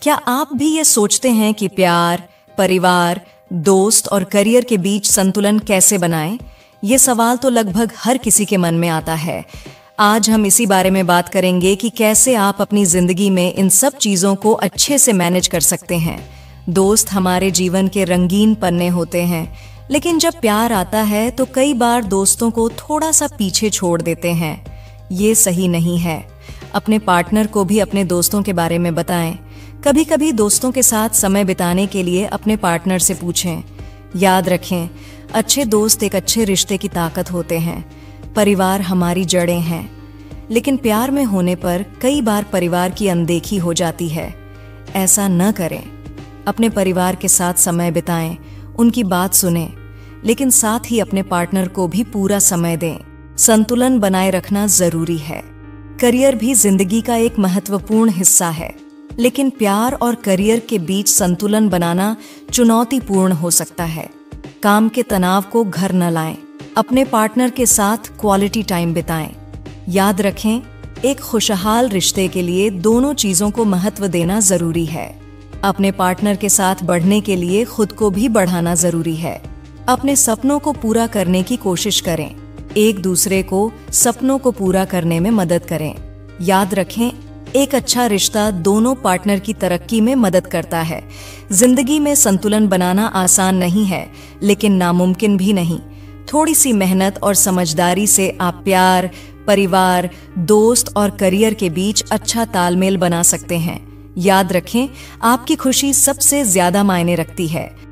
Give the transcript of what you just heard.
क्या आप भी ये सोचते हैं कि प्यार, परिवार, दोस्त और करियर के बीच संतुलन कैसे बनाएं? ये सवाल तो लगभग हर किसी के मन में आता है। आज हम इसी बारे में बात करेंगे कि कैसे आप अपनी जिंदगी में इन सब चीजों को अच्छे से मैनेज कर सकते हैं। दोस्त हमारे जीवन के रंगीन पन्ने होते हैं, लेकिन जब प्यार आता है तो कई बार दोस्तों को थोड़ा सा पीछे छोड़ देते हैं। ये सही नहीं है। अपने पार्टनर को भी अपने दोस्तों के बारे में बताएं। कभी कभी दोस्तों के साथ समय बिताने के लिए अपने पार्टनर से पूछें। याद रखें, अच्छे दोस्त एक अच्छे रिश्ते की ताकत होते हैं। परिवार हमारी जड़ें हैं, लेकिन प्यार में होने पर कई बार परिवार की अनदेखी हो जाती है। ऐसा न करें। अपने परिवार के साथ समय बिताएं, उनकी बात सुनें, लेकिन साथ ही अपने पार्टनर को भी पूरा समय दें। संतुलन बनाए रखना जरूरी है। करियर भी जिंदगी का एक महत्वपूर्ण हिस्सा है, लेकिन प्यार और करियर के बीच संतुलन बनाना चुनौतीपूर्ण हो सकता है। काम के तनाव को घर न लाएं। अपने पार्टनर के साथ क्वालिटी टाइम बिताएं। याद रखें, एक खुशहाल रिश्ते के लिए दोनों चीजों को महत्व देना जरूरी है। अपने पार्टनर के साथ बढ़ने के लिए खुद को भी बढ़ाना जरूरी है। अपने सपनों को पूरा करने की कोशिश करें। एक दूसरे को सपनों को पूरा करने में मदद करें। याद रखें, एक अच्छा रिश्ता दोनों पार्टनर की तरक्की में मदद करता है। जिंदगी में संतुलन बनाना आसान नहीं है, लेकिन नामुमकिन भी नहीं। थोड़ी सी मेहनत और समझदारी से आप प्यार, परिवार, दोस्त और करियर के बीच अच्छा तालमेल बना सकते हैं। याद रखें, आपकी खुशी सबसे ज्यादा मायने रखती है।